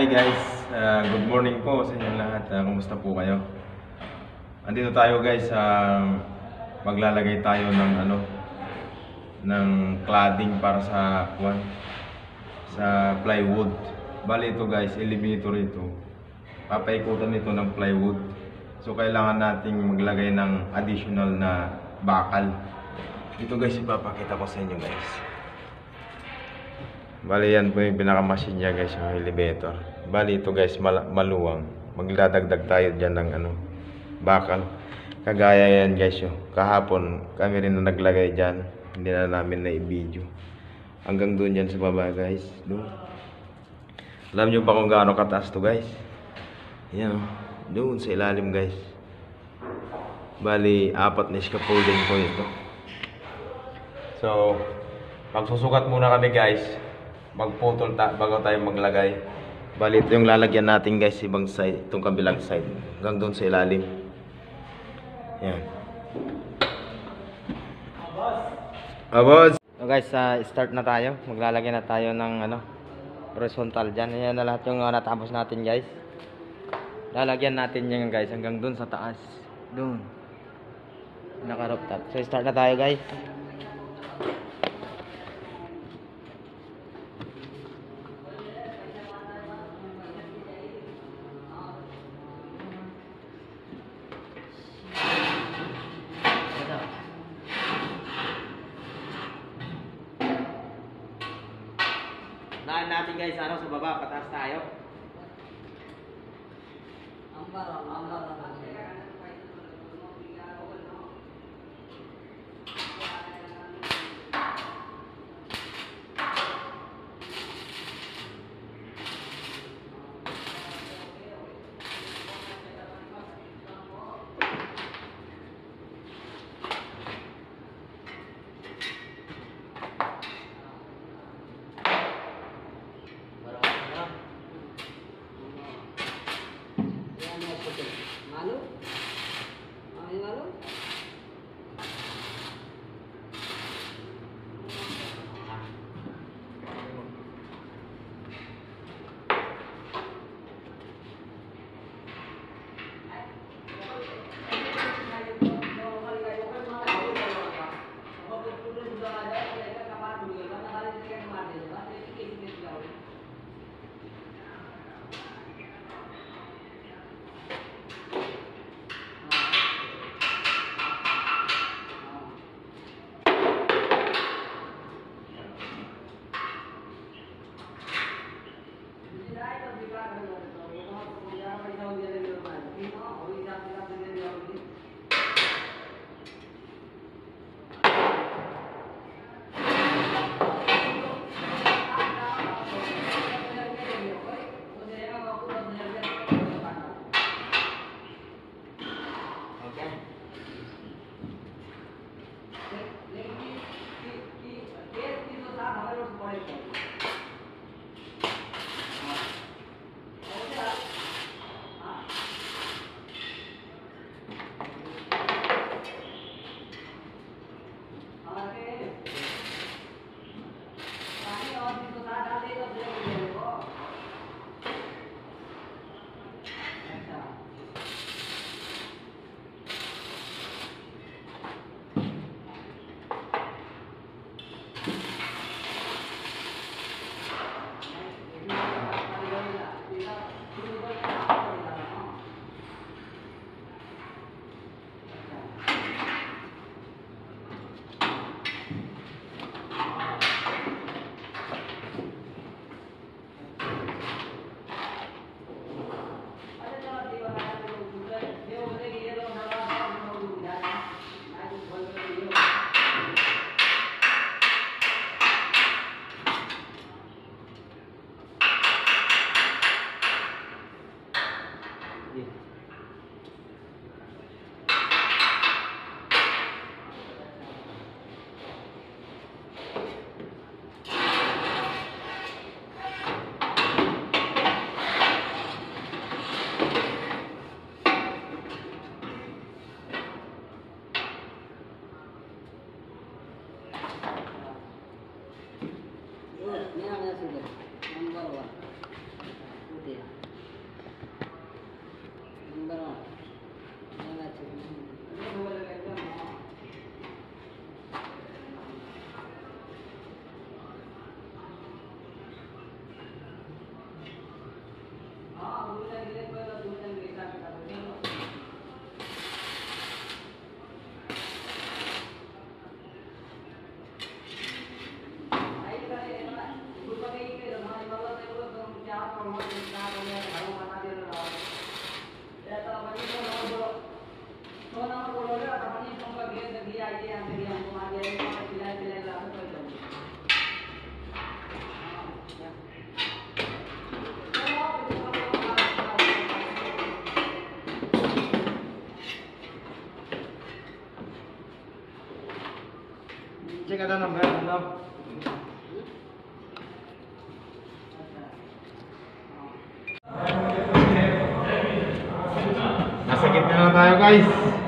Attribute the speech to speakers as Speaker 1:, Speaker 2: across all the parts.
Speaker 1: Hi guys, good morning po sa inyo lahat. Kumusta po kayo? Andito tayo guys sa maglalagay tayo ng cladding para sa sa plywood. Bali ito guys, elevator ito. Papaikutan ito ng plywood. So kailangan nating maglagay ng additional na bakal. Ito guys, ipapakita ko sa inyo guys. Bali yan po yung pinaka-machine niya guys, yung elevator. Bali ito guys, maluwang. Magdadagdag tayo dyan ng bakal. Kagaya yan guys yung kahapon kami rin na naglagay dyan. Hindi na namin na i-video. Hanggang doon dyan sa baba guys. Doon. Alam nyo ba kung gaano kataas to guys? Yan o. Doon sa ilalim guys. Bali 4 na scaffolding po ito. So magsusukat muna kami guys. Magputol bago tayo maglagay. Bali ito yung lalagyan natin guys, ibang side, itong kabilang side hanggang doon sa ilalim. Yan. Boss. So guys, start na tayo. Maglalagay na tayo ng horizontal dyan. Yan na lahat yung natapos natin guys. Lalagyan natin yan guys hanggang doon sa taas. Doon. Naka rooftop. So start na tayo guys. Nahan natin guys, sa baba, pataas tayo. Ambar.
Speaker 2: Malu? Malu? idea yang kemarin yang bilang lah apa itu.
Speaker 1: Cek ada nomor ano? Nasa gitna na tayo guys.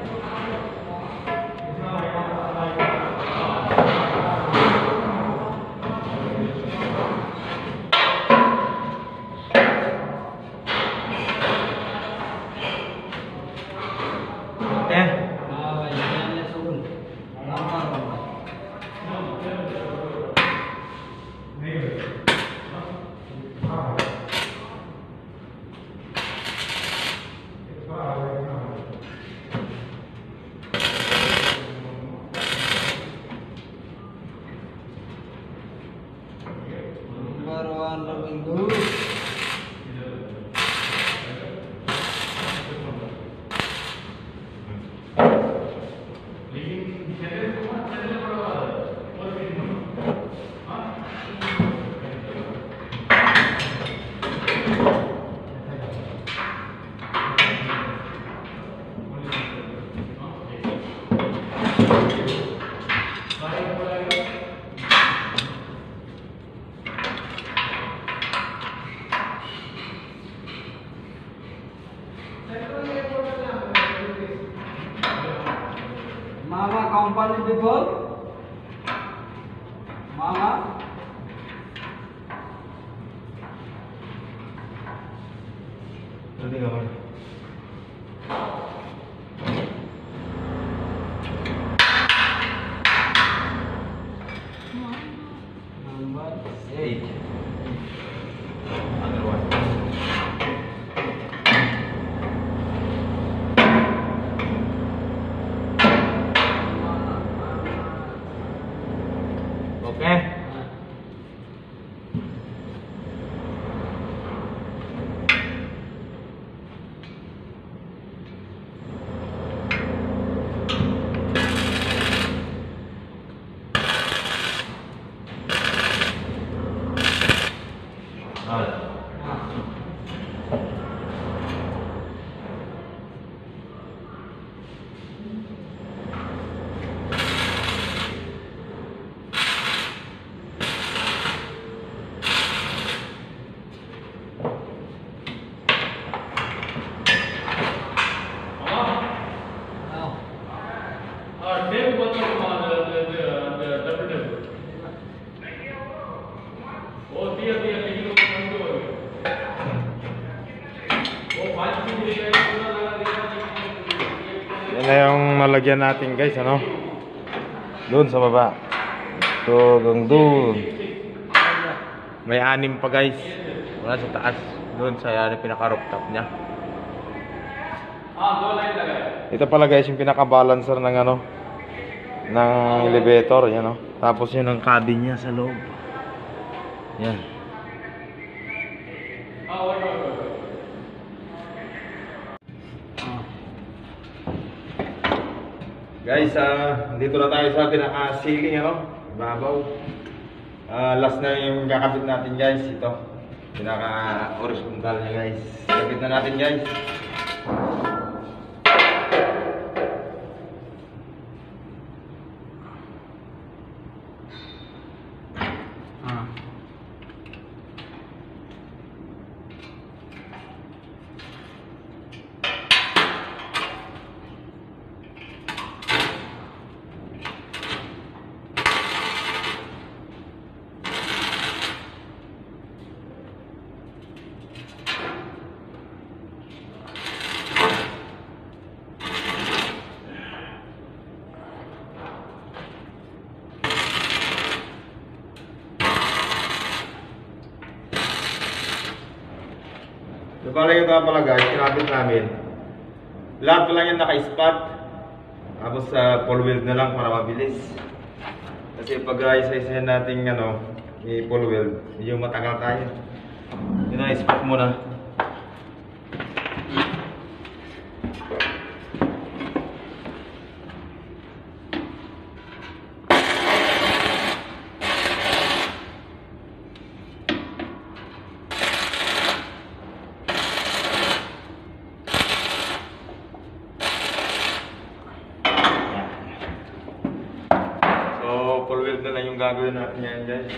Speaker 3: Mama company people. Mama.
Speaker 1: Nanti kapan?
Speaker 3: Number
Speaker 1: 8. Other one. Okay. Yan na yung nalagyan natin guys, ano? Doon sa baba. Ito hanggang doon. May 6 pa guys. Wala sa taas. Doon sa pinaka-rooftop niya. Ito pala guys yung pinaka-balancer ng ano, ng elevator, yan, no? Tapos yun ang cabin niya sa loob. Yan. Guys, dito na tayo sa pinaka-ceiling, ano? Babaw. Last na yung kakabit natin guys. Ito. Pinaka-horizontal niya guys. Kakabit na natin guys. So pala yung pala guys, kinabit namin. Lahat pa lang yung naka-spot. Tapos sa full weld na lang para mabilis. Kasi pag isa-isahin natin ano, i-full weld, medyo matagal tayo. Yun na, spot muna. yung gagawin natin yan guys.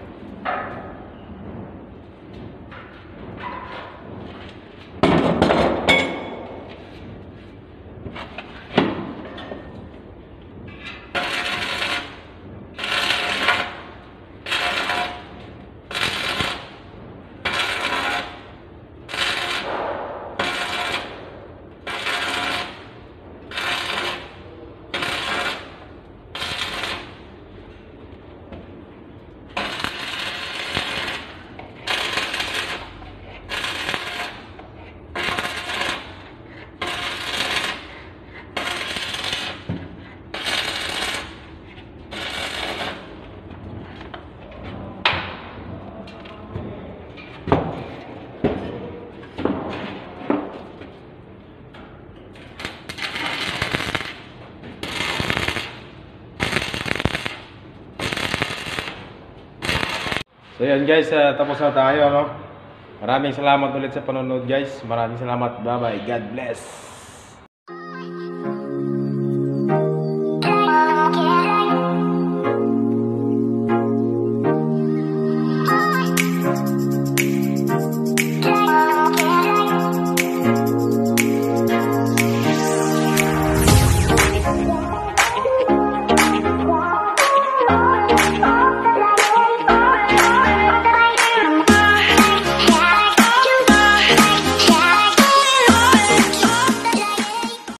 Speaker 1: So yan guys, tapos na tayo, no? Maraming salamat ulit sa panonood guys. Maraming salamat. Bye bye. God bless.